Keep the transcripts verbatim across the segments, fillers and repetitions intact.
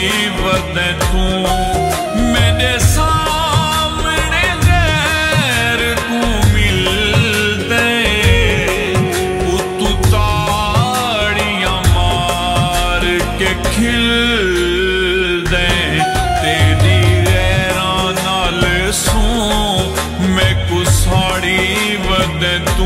वदे तू मेरे सामने गैर तू मिलदे तू ताड़ियां मार के खिल दे तेरी गैरां नाल सू मैं कुसाड़ी वदे तू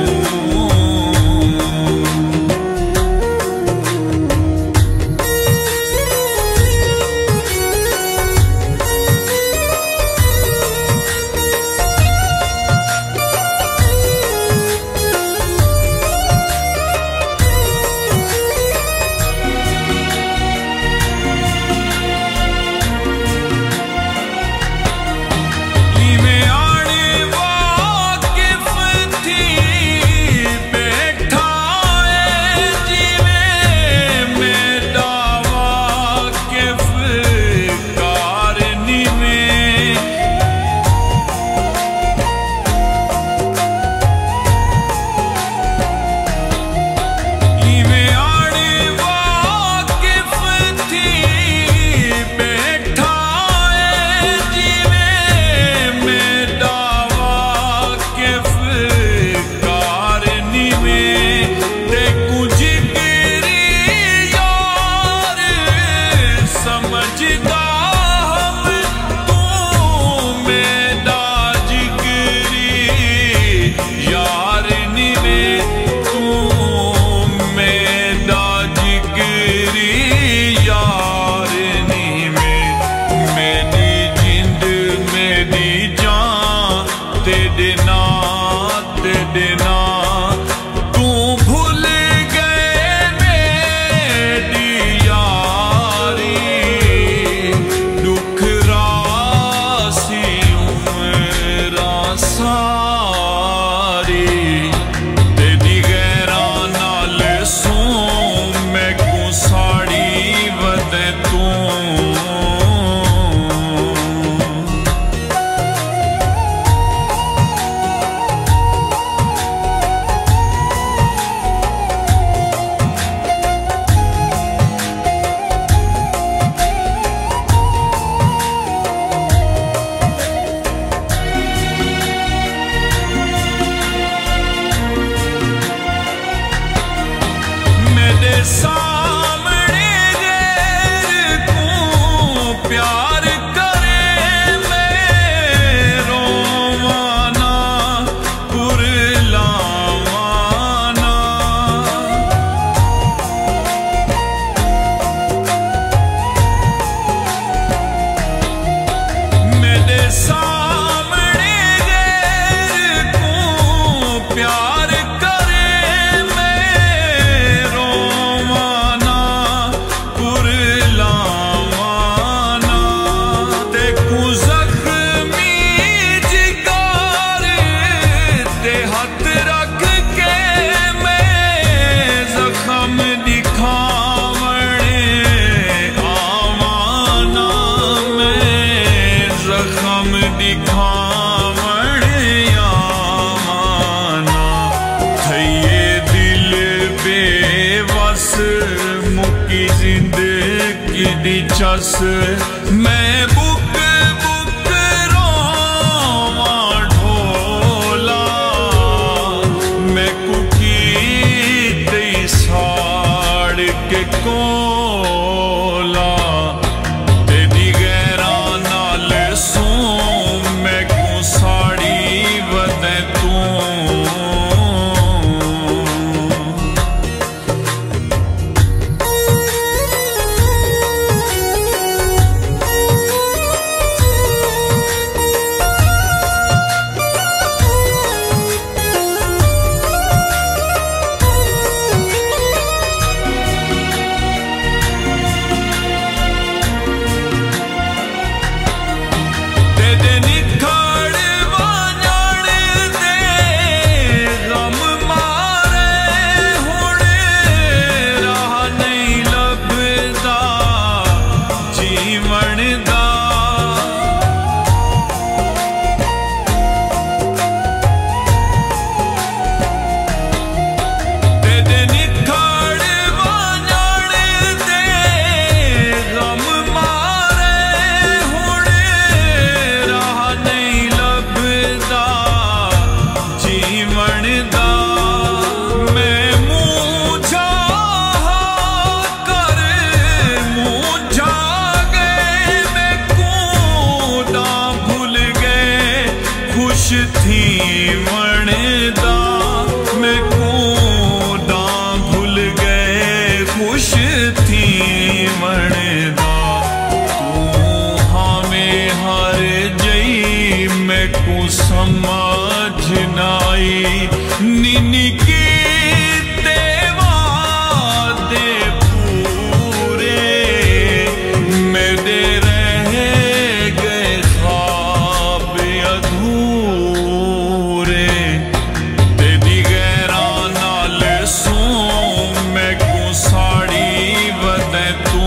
चस मैं बुक बुक रोवां ढोला मैं कुकी तेई साड़ के कोला तेरी गैरां नाल सू मैं कुसाड़ी वदे तू थी वणदा तू हमें हर जई मैं को समझ नाई निनी की देवा दे पूरे मेरे रह गए ख्वाब अधूरे तेरी गैरा नाल सू मैं को साड़ी वदे तू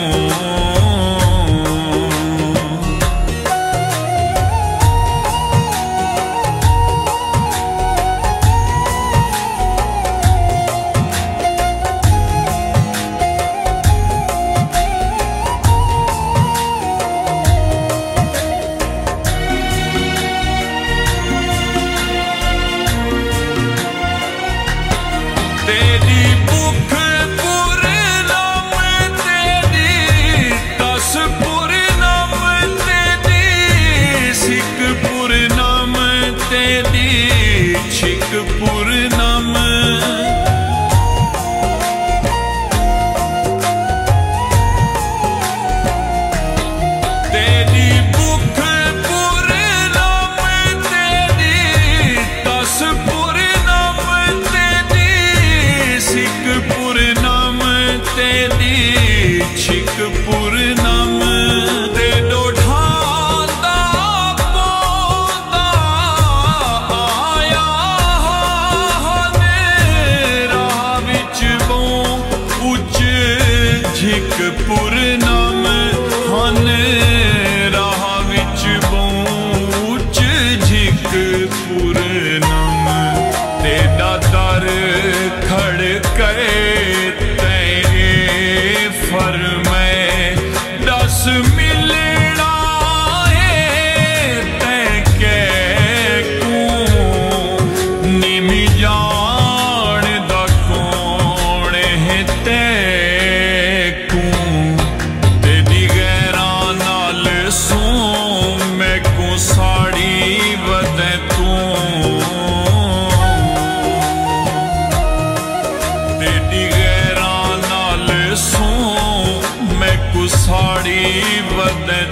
तेरी भूख पूर्णम तेरी दस पूर्णम तेरी सिख पूर्णम तेरी छिक पूर्णम तेरी भूख पूर्णम तेरी दस पूर्णम सिख पूर्णम तेरी छिक पूर्णम ते डोढ़ांदा पोंदा आया हनेरा विच बों उच झिक पूर्णम हनेरा विच बों उच झिक पूर्णम तेरा दर खड़के तेरे फरमे दस मिलना है तै को निमी जान दा कौन है तै को तेरी गैरा नाल सू मैं को साड़ी वदे तू तेरी गैरा नाल सू मैं को साड़ी वदे